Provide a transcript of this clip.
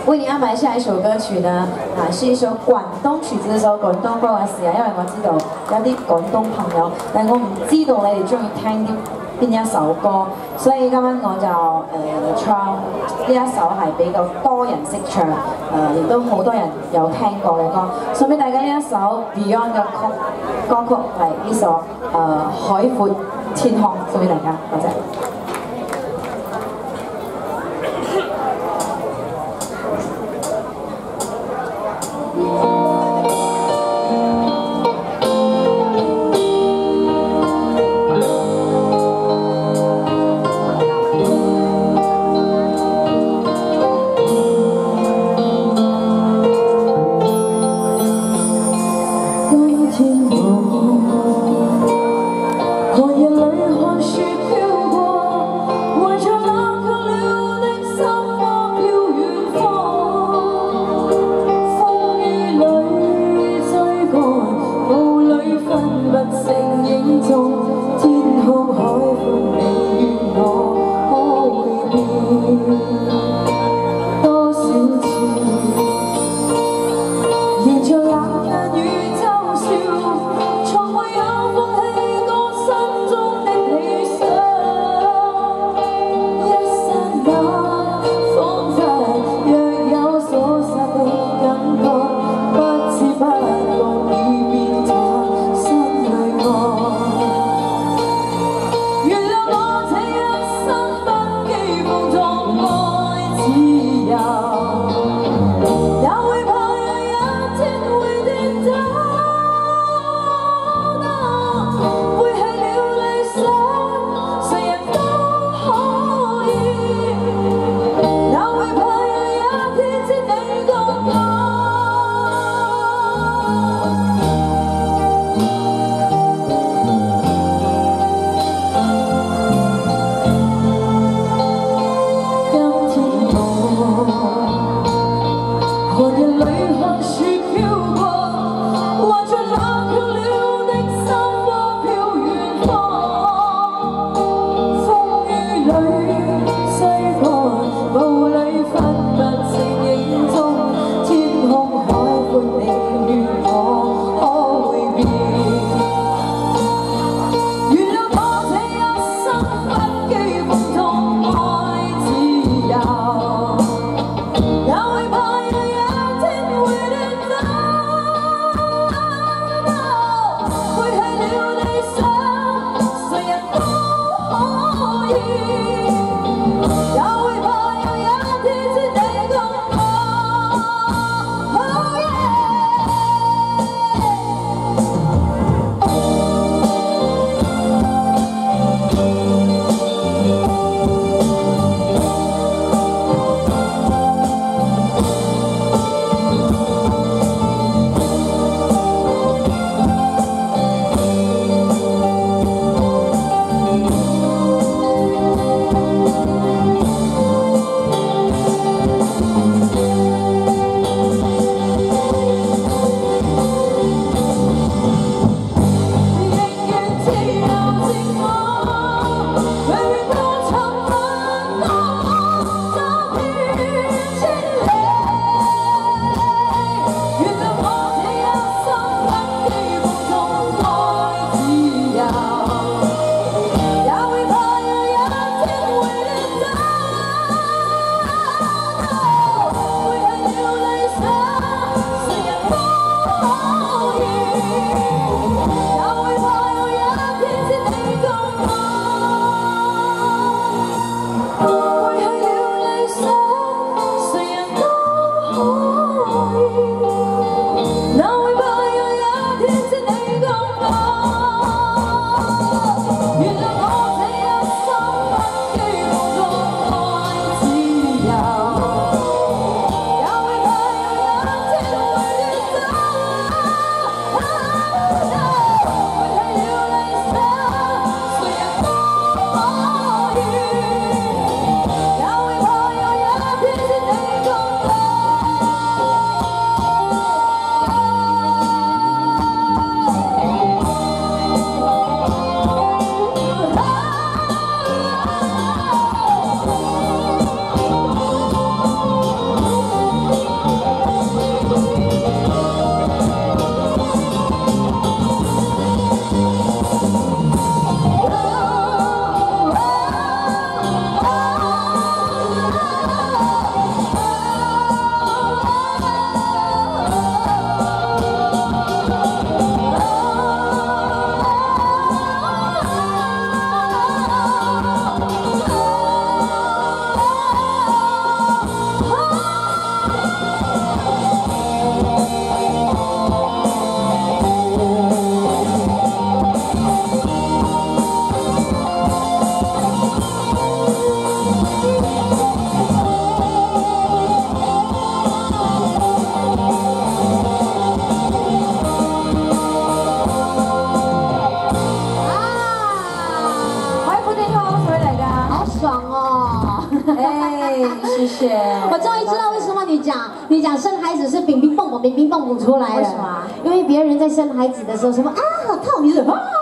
为你安排下一首歌曲呢，是一首廣東曲子，一首廣東歌嘅時候，因為我知道有啲廣東朋友，但係我唔知道你哋中意聽啲邊一首歌，所以今晚我就唱呢一首係比較多人識唱，亦都好多人有聽過嘅歌，送俾大家呢一首 Beyond 嘅歌曲係呢首海闊天空，送俾大家，多謝。 天空，我眼泪或许飘过。 你讲生孩子是乒乒蹦蹦出来的， 为什么？ 因为别人在生孩子的时候什么啊好痛，你是啊